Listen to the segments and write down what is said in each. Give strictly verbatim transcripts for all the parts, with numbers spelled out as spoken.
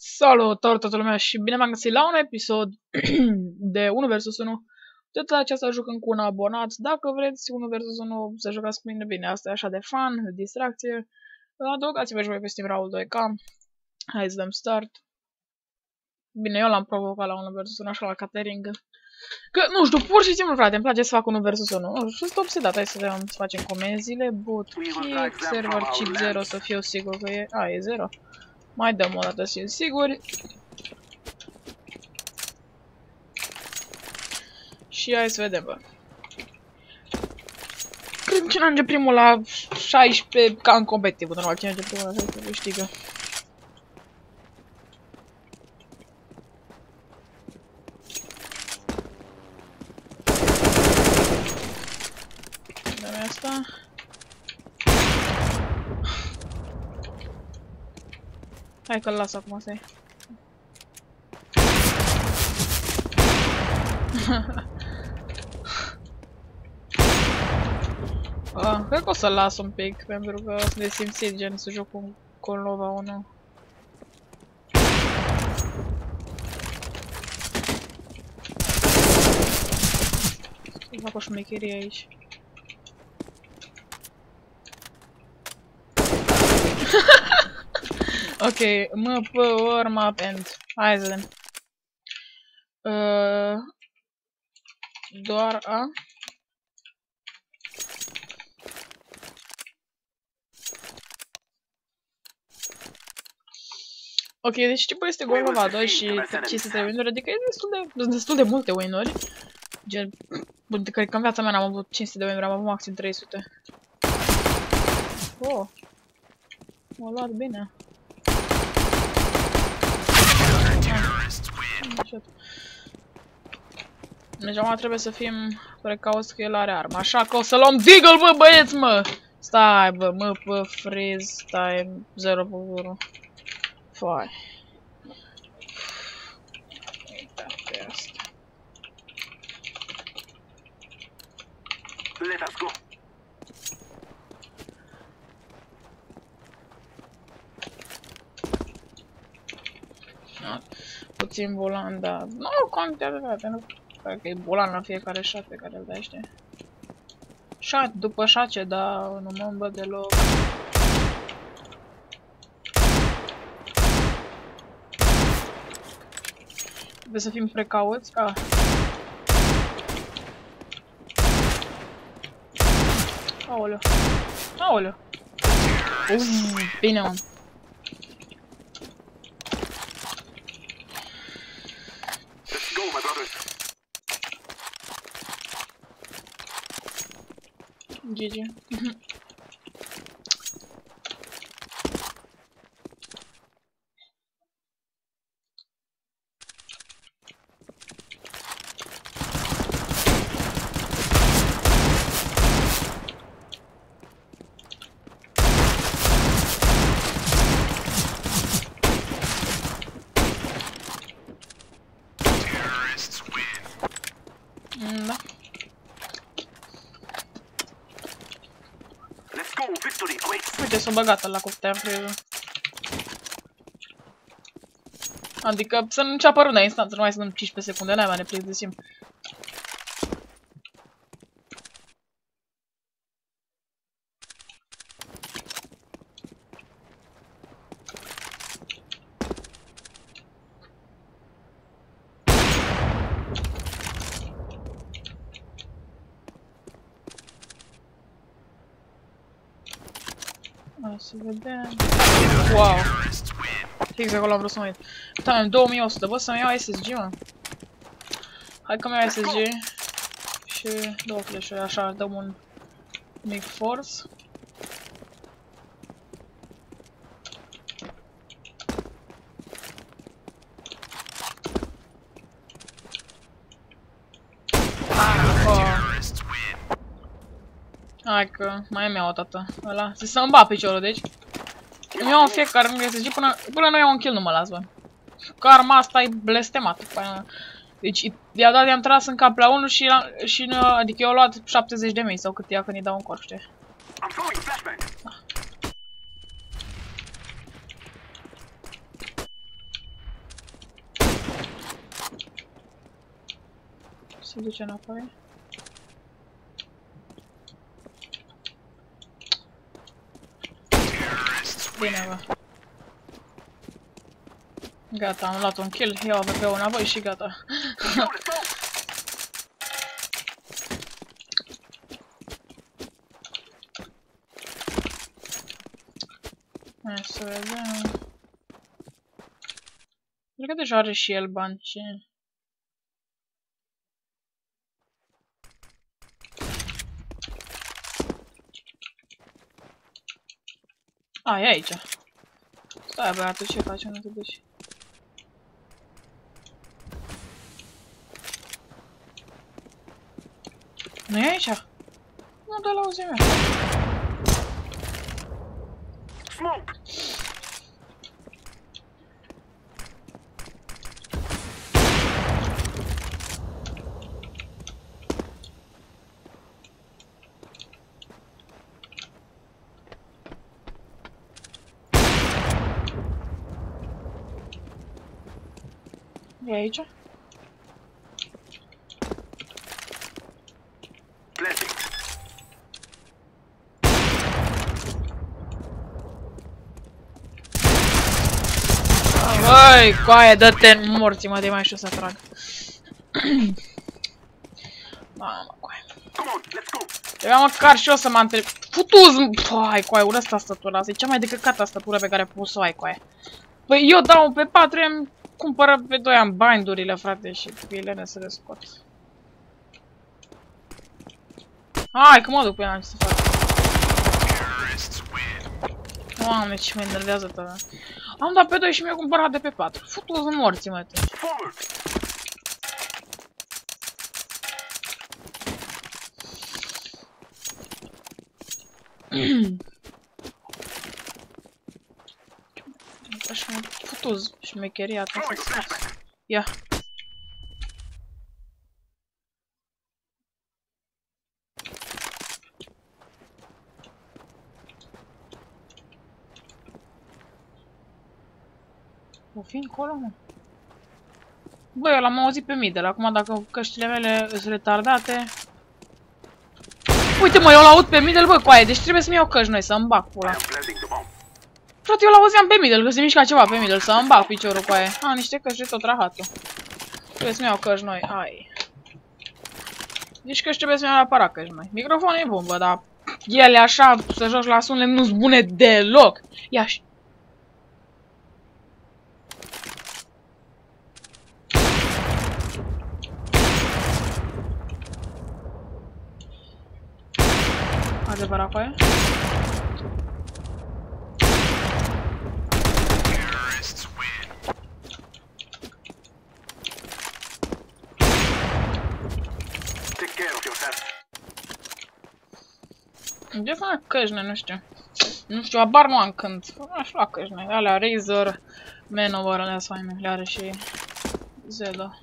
Salutare toată lumea și bine v-am găsit la un episod de unu versus unu. De data aceasta jucăm cu un abonat. Dacă vreți unu versus unu să jucați cu mine, bine, asta e așa de fun, de distracție. Adăugați-vă și voi pe Steam Raul doi K. Hai să dăm start. Bine, eu l-am provocat la unu versus unu, așa la catering. Că, nu știu, pur și simplu, frate, îmi place să fac unu versus unu. Nu știu, sunt obsedat, hai să vedem, să facem comenzile. Bootkick, server chip zero, să fiu sigur că e... A, e zero. Mai dăm o dată să fim siguri. Și hai să vedem, bă. Cred că cine ajunge primul la șaisprezece, ca în competitiv, normal, cine ajunge primul la șaisprezece câștigă. Dă-mi asta. Hai că-l las acum, stai. ah, cred că o să-l las un pic, pentru că sunt de simțit, gen, să joc cu Colnova unu. Să fac o șmecherie aici. Ok, M, P, warm up and... Hai să vedem. Uh, doar A. Ok, deci tipul este Golgova doi și cinci sute de win-uri, adică e destul de, destul de multe win-uri. Gen, cred că în viața mea n-am avut cinci sute de win-uri, am avut maxim trei sute. Oh, m-a luat bine. Deci acum trebuie să fim precauți că el are armă. Așa că o să luăm Deagle, bă, băieți, mă! Stai, bă, mă, bă, freeze, stai, zero pe zero. Foai. Uite asta. Let us go. Puțin volan, dar nu contează, frate, nu cred că e volan la fiecare shot pe care îl dai, știi? Shot după șace, dar nu mă îmbă deloc. Trebuie să fim precauți. Ah. Aoleu. Aoleu. Ui, bine, mă. G G. Da. Uite, s-o băgat la coftea freză. Adică să nu înceapă rândea instanță, nu mai să dăm cincisprezece secunde, n-ai mai ne plictisim. Hai să vedem. Wow. Fix acolo am vrut să mă uit. Da, am două mii o sută, bă, să-mi iau S S G, mă. Hai că mi iau S S G. Și două flash-uri, așa, dăm un mic force. Hai că mai îmi iau o dată ăla, să-mi bat piciorul, deci îmi iau în fiecare rând S S G până, până nu iau un kill, nu mă las, bă. Că arma asta e blestemat. Deci i-a dat, i-am tras în cap la unul și, și adică eu au luat șaptezeci de mii sau cât ia când îi dau un corp, știi? Se duce înapoi. Bine, bă. Gata, am luat un kill. Iau A W P-ul înapoi și gata. Hai să vedem. Cred că deja are și el bani și... A, e aici. Stai, băiatul, ce faci? Unde te duci? Nu e aici? Nu, dă la auzimea. E aici? Băi, coaie, dă-te în morții, mă, de mai știu să trag. Mamă, coaie. Trebuia măcar și eu să mă întreb. Futuz! Hai, coaie, urăsc tastatura. Asta e cea mai decăcată tastatură pe care pot să o ai, coaie. Păi eu dau pe patru, îmi cumpără pe doi ani bindurile, frate, și ele să le scot. Hai, că mă duc pe ea, ce să fac. Doamne, ce mă enervează tău. Am dat pe doi și mi-a cumpărat de pe patru. Futu-ți în morții, mă, te. Așa, futu-ți șmecheria ta să spas. Ia. O fi încolo, mă? Băi, eu l-am auzit pe Middle. Acum, dacă căștile mele sunt retardate... Uite, mă, eu l-aud pe Middle, bă, coaie. Deci trebuie să-mi iau căști noi, să-mi bag pula. Frate, eu l-auzeam pe Middle, că se mișca ceva pe Middle, să-mi bag piciorul, coaie. A, niște căști de tot rahatul. Trebuie să-mi iau căști noi, hai. Deci căști trebuie să-mi iau neapărat căști noi. Microfonul e bun, bă, dar... ele așa, să joci la sunet, nu-s bune deloc. Ia și... Adevărat, coaie? De fac căjne, nu știu. Nu știu, abar nu am când. Aș lua căjne. Alea Razer, Manover, alea faine. Le are și Zeda.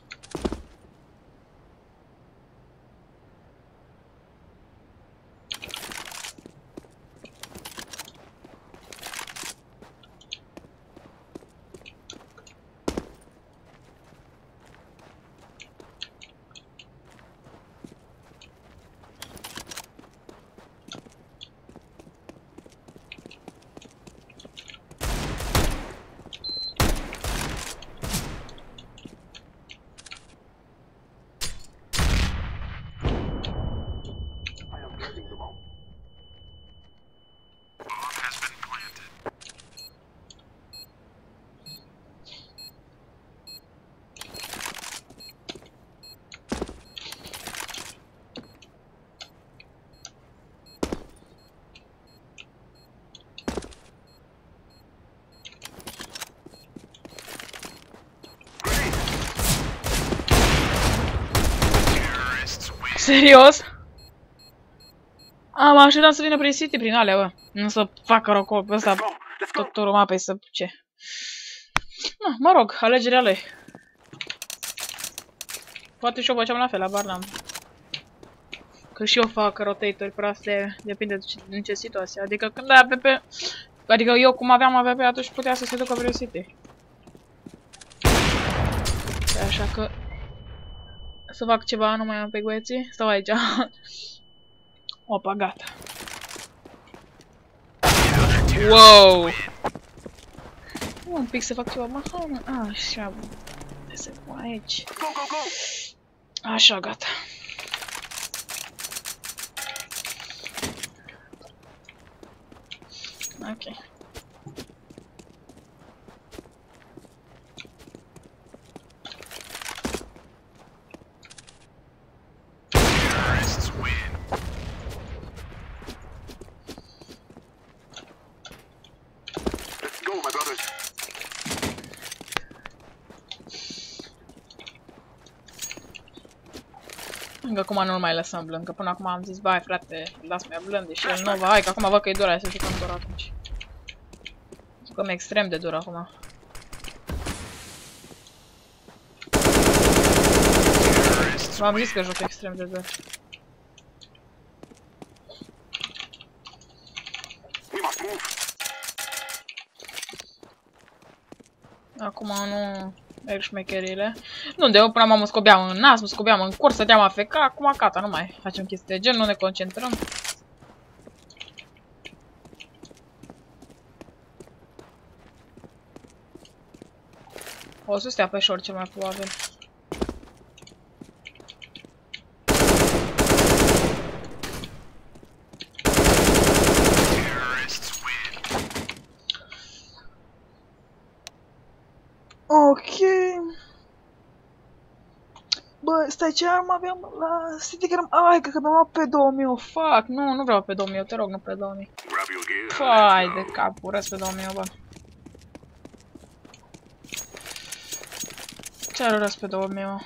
Serios? Am așteptat să vină prin City, prin alea, bă. Nu să facă rocol pe ăsta, tot turul mapei să... ce? Na, mă rog, alegerea lui. Poate și eu făceam la fel, abar n-am. Că și eu fac rotatori proaste, depinde din ce situație. Adică când ai A W P... Adică eu cum aveam A W P atunci putea să se ducă prin City. Așa că... Să fac ceva, nu mai am pe băieții. Stau aici. Opa, gata. Wow! Un pic să fac ceva, mă, hai mă, așa, de se pun aici. Așa, gata. Ok. Încă acum nu mai lăsăm blând, că până acum am zis, bai frate, lasă-mi blând, și el nu va, hai că acum văd că e dur, hai să jucăm dur atunci. Jucăm extrem de dur acum. V-am zis că joc extrem de dur. Acum nu merg șmecherile. Nu, de eu până mă scobeam în nas, mă scobeam în curs, stăteam A F K, acum gata, nu mai facem chestii de gen, nu ne concentrăm. O să stea pe short cel mai probabil. Ok. Bă, stai, ce armă aveam la City Gram? Ai, că mi-am luat pe două mii, oh, fuck. Nu, nu vreau pe două mii, te rog, nu pe două mii. Fai de cap, urăsc pe două mii, bă. Ce-ar urăsc pe două mii, bă?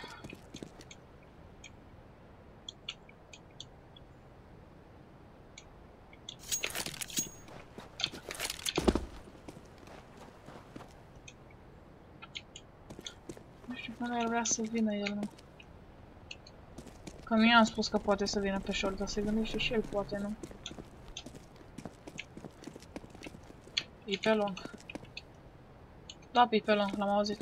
Nu știu până el vrea să vină el, nu. Că mie am spus că poate să vină pe short, dar se gândește și el, poate, nu? E pe lung. Da, e pe lung, l-am auzit.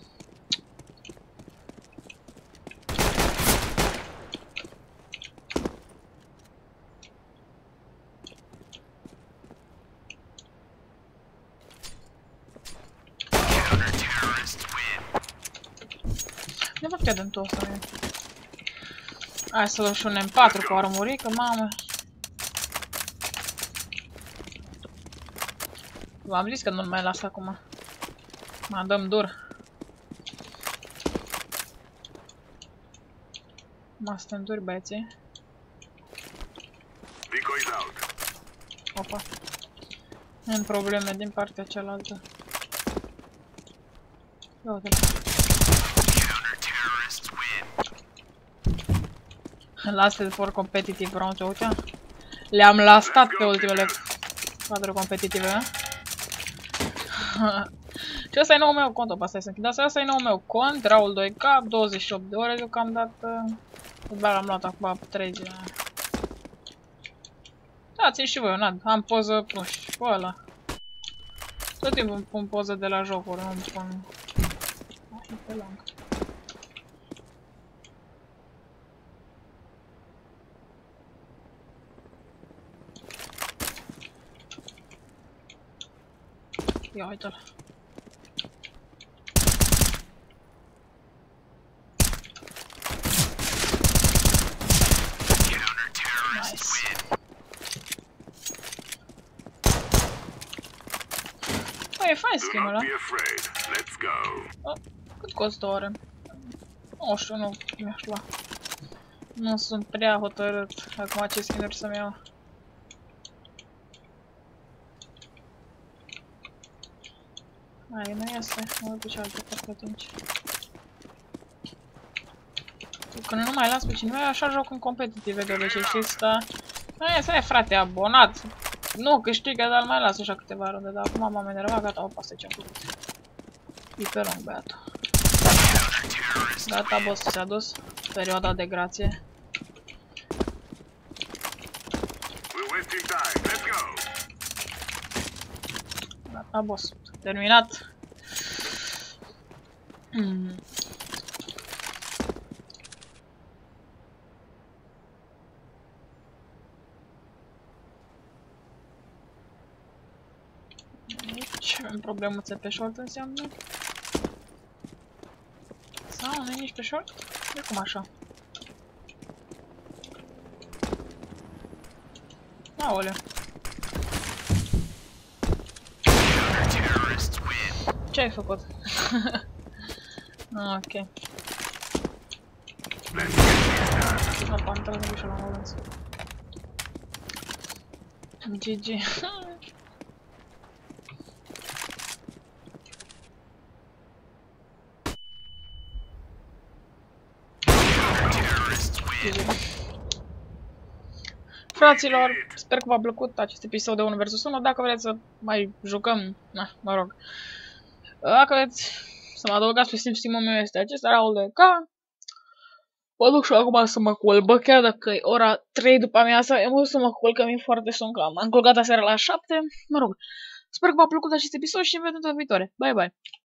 Ne văd că dăm-tu ăsta, mie. Hai să luăm și un M patru cu armurică, mamă. V-am zis că nu-l mai las acum. Mă dăm dur. Mă stăm duri, băieții. Opa. Am probleme din partea cealaltă. Ia uite-l. Last for competitive round, uite. Le-am lastat pe ultimele patru competitive, eh? Și ăsta e nou meu cont, opa, stai să închid asta, ăsta e nou meu cont, Raul doi K, douăzeci și opt de ore deocamdată. Doar am luat acum trei zile. Da, țin și voi, nad, am poză, nu știu, cu ăla. Tot timpul îmi pun poză de la jocuri, nu-mi pun... E pe lung. Ia uite-l. Nice. Băi, e fain skin-ul ăla. Oh, cât costă o oră? Nu știu, nu mi-aș lua. Nu sunt prea hotărât acum ce skin-uri să-mi iau. Hai, nu iese, mă duc altă parte atunci. Când nu mai las pe cineva, așa joc în competitive de obicei, știți, dar... Nu iese, frate, abonat. Nu câștigă, dar mai las așa câteva runde, dar acum m-am enervat, gata, opa, stai ce-am făcut. E pe lung, băiatul. Gata, boss s-a dus. Perioada de grație. Gata, boss. Terminat. Hmm. Avem problemuțe pe short înseamnă. Sau nu e nici pe short? De cum așa? Aoleu. Ce ai făcut? Ok. La pantală nu și la molânț. G G. Fraților, sper că v-a plăcut acest episod de unu versus unu. Dacă vreți să mai jucăm, na, mă rog. Dacă vreți să mă adăugați pe Steam, Steam-ul meu este acesta, Raul de K. Mă duc și acum să mă culc, bă, chiar dacă e ora trei după amiază, am vrut să mă culc, că mi-e foarte somn, că m-am culcat aseară la șapte. Mă rog, sper că v-a plăcut acest episod și ne vedem data viitoare. Bye, bye!